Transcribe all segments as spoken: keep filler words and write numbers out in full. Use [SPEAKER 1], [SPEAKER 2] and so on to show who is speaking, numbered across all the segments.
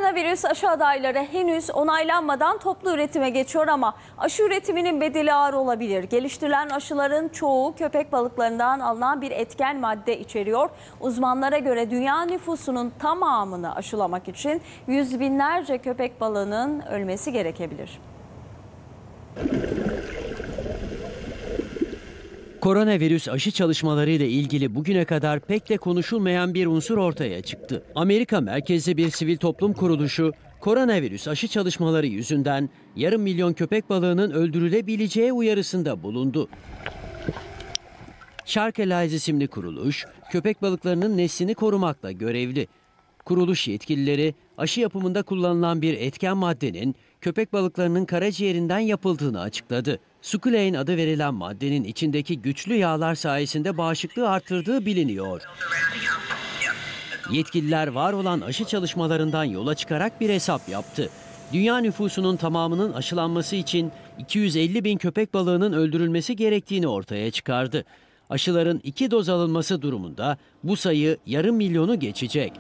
[SPEAKER 1] Koronavirüs aşı adayları henüz onaylanmadan toplu üretime geçiyor ama aşı üretiminin bedeli ağır olabilir. Geliştirilen aşıların çoğu köpek balıklarından alınan bir etken madde içeriyor. Uzmanlara göre dünya nüfusunun tamamını aşılamak için yüz binlerce köpek balığının ölmesi gerekebilir.
[SPEAKER 2] Koronavirüs aşı çalışmalarıyla ilgili bugüne kadar pek de konuşulmayan bir unsur ortaya çıktı. Amerika merkezli bir sivil toplum kuruluşu, koronavirüs aşı çalışmaları yüzünden yarım milyon köpek balığının öldürülebileceği uyarısında bulundu. Shark Allies isimli kuruluş, köpek balıklarının neslini korumakla görevli. Kuruluş yetkilileri aşı yapımında kullanılan bir etken maddenin köpek balıklarının karaciğerinden yapıldığını açıkladı. Squalane adı verilen maddenin içindeki güçlü yağlar sayesinde bağışıklığı arttırdığı biliniyor. Yetkililer var olan aşı çalışmalarından yola çıkarak bir hesap yaptı. Dünya nüfusunun tamamının aşılanması için iki yüz elli bin köpek balığının öldürülmesi gerektiğini ortaya çıkardı. Aşıların iki doz alınması durumunda bu sayı yarım milyonu geçecek.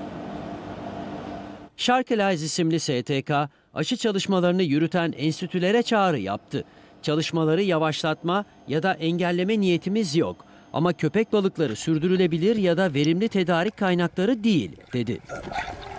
[SPEAKER 2] Shark Allies isimli S T K, aşı çalışmalarını yürüten enstitülere çağrı yaptı. Çalışmaları yavaşlatma ya da engelleme niyetimiz yok. Ama köpek balıkları sürdürülebilir ya da verimli tedarik kaynakları değil, dedi.